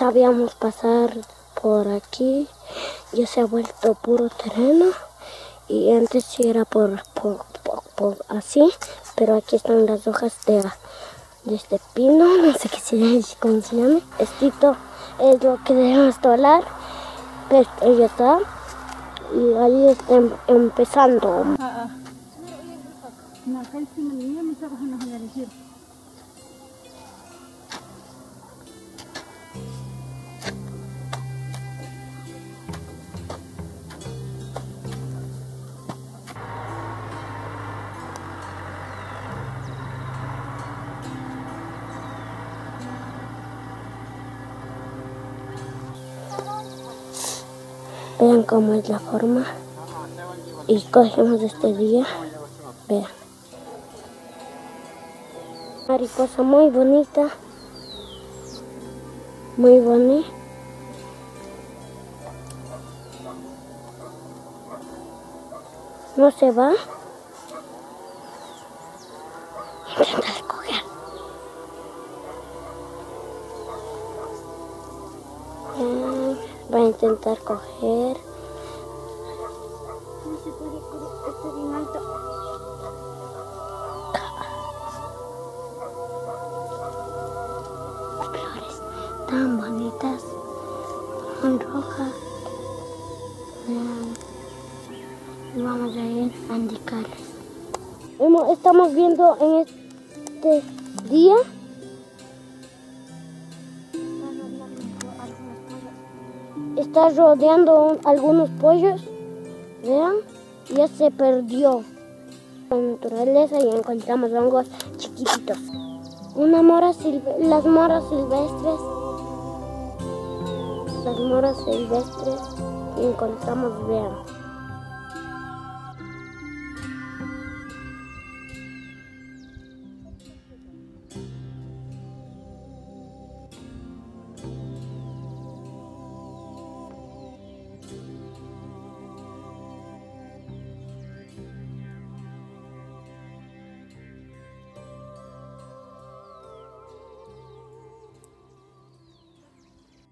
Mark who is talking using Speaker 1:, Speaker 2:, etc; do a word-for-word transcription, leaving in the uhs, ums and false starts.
Speaker 1: Sabíamos pasar por aquí, ya se ha vuelto puro terreno y antes sí era por, por, por, por así, pero aquí están las hojas de, de este pino, no sé qué se, cómo se llama. Esto es lo que debemos hablar, pero ya está y ahí está em, empezando. Vean cómo es la forma y cogemos este día, vean. Mariposa muy bonita, muy bonita. No se va. Intentar coger. Eh, va a intentar coger. No se puede, está bien alto. Flores tan bonitas, tan rojas. Vean. Y vamos a ir a indicarles. Estamos viendo en este día está rodeando algunos pollos. Vean, ya se perdió la naturaleza y encontramos hongos chiquititos. Una mora silvestre, las moras silvestres, las moras silvestres que encontramos, vean.